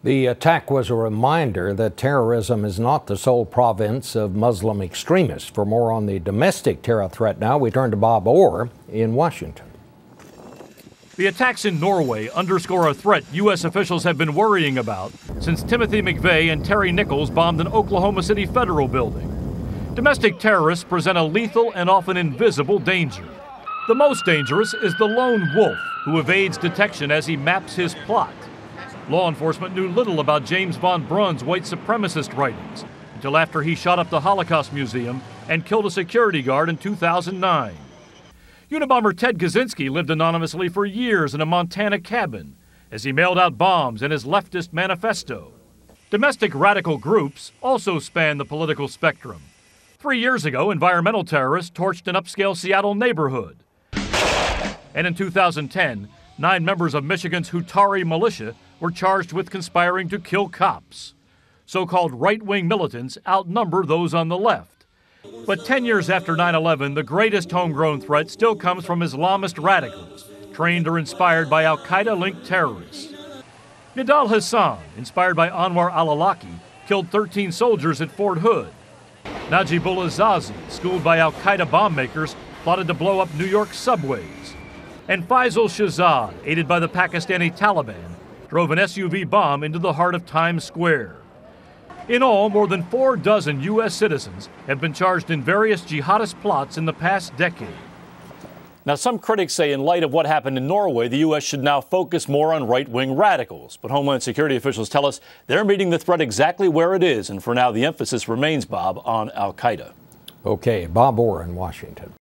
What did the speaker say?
The attack was a reminder that terrorism is not the sole province of Muslim extremists. For more on the domestic terror threat now, we turn to Bob Orr in Washington. The attacks in Norway underscore a threat U.S. officials have been worrying about since Timothy McVeigh and Terry Nichols bombed an Oklahoma City federal building. Domestic terrorists present a lethal and often invisible danger. The most dangerous is the lone wolf who evades detection as he maps his plot. Law enforcement knew little about James von Braun's white supremacist writings until after he shot up the Holocaust Museum and killed a security guard in 2009. Unabomber Ted Kaczynski lived anonymously for years in a Montana cabin as he mailed out bombs and his leftist manifesto. Domestic radical groups also span the political spectrum. 3 years ago, environmental terrorists torched an upscale Seattle neighborhood. And in 2010, 9 members of Michigan's Hutari militia were charged with conspiring to kill cops. So-called right-wing militants outnumber those on the left. But 10 years after 9/11, the greatest homegrown threat still comes from Islamist radicals, trained or inspired by al-Qaeda-linked terrorists. Nidal Hasan, inspired by Anwar al-Awlaki, killed 13 soldiers at Fort Hood. Najibullah Zazi, schooled by al-Qaeda bomb makers, plotted to blow up New York subways. And Faisal Shahzad, aided by the Pakistani Taliban, drove an SUV bomb into the heart of Times Square. In all, more than 4 dozen U.S. citizens have been charged in various jihadist plots in the past decade. Now, some critics say in light of what happened in Norway, the U.S. should now focus more on right-wing radicals. But Homeland Security officials tell us they're meeting the threat exactly where it is. And for now, the emphasis remains, Bob, on al-Qaeda. Okay, Bob Orr in Washington.